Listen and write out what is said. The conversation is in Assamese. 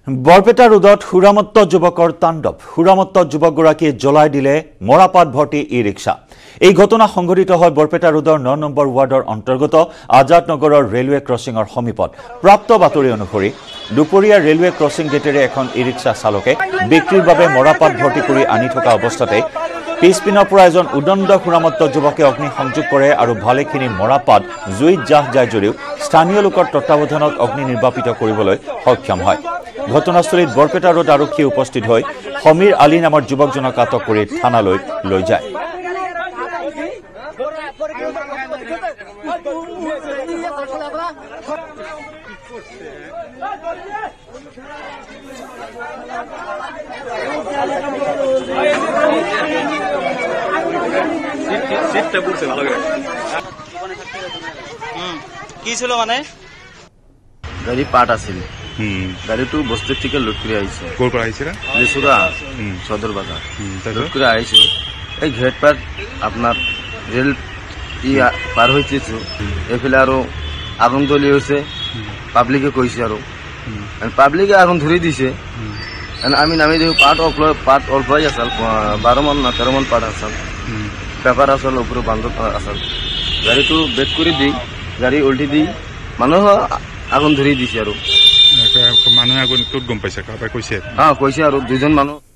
বৰপেটা ৰোডত সুৰামত্ত যুৱকৰ তাণ্ডৱ সুৰামত্ত যুৱকগৰাকীয়ে জ্বলাই দিলে মৰাপাত ভৰ্তি ই ৰিক্সা এই ঘটনা সংঘটিত হয় বৰপেটা ৰোডৰ 9 নম্বৰ ৱাৰ্ডৰ অন্তৰ্গত আজাদ নগৰৰ ৰেলৱে ক্ৰছিংৰ সমীপত প্ৰাপ্ত বাতৰি অনুসৰি দুপৰীয়া ৰেলৱে ক্ৰছিং গেটেৰে এখন ই ৰিক্সা চালকে বিক্ৰীৰ বাবে মৰাপাত ভৰ্তি কৰি আনি থকা অৱস্থাতে পিছপিনৰ পৰা এজন উদণ্ড সুৰামত্ত যুৱকে অগ্নি সংযোগ কৰে আৰু ভালেখিনি মৰাপাত জুইত জাহ যায় যদিও স্থানীয় লোকৰ তত্ত্বাৱধানত অগ্নি নিৰ্বাপিত কৰিবলৈ সক্ষম হয় ঘটনাস্থলীত বৰপেটা ৰোড আৰক্ষী উপস্থিত হৈ সমীৰ আলী নামৰ যুৱকজনক আটক কৰি থানালৈ লৈ যায় কি ছিল মানে গাড়ী পাৰ্ট আছিল গাড়ীটো বস্তু থেকে লুট কৰি আহিছে ক'ৰ পৰা আহিছে লিচুৰা সদৰ বাজাৰ লুট কৰি আহিছে এই ঘেট পাৰ আপোনাৰ ৰেল পাৰ হৈছে এইফালে আৰু আগুন জ্বলি হৈছে পাব্লিকে কৈছে আৰু পাব্লিকে আগুন ধৰি দিছে আমি নামি দিওঁ পাৰ্ট অলপাই আছিল 12 মান 13 মান পাৰ্ট আছিল পেপাৰ আছিল ওপৰত বান্ধ আছিল গাড়ীটো বেক কৰি দি গাড়ী উল্টি দি মানুহ আগুন ধৰি দিছে আৰু মানুহে আগুন ক'ত গম পাইছে কাৰোবাই কৈছে কৈছে আৰু দুজন মানুহ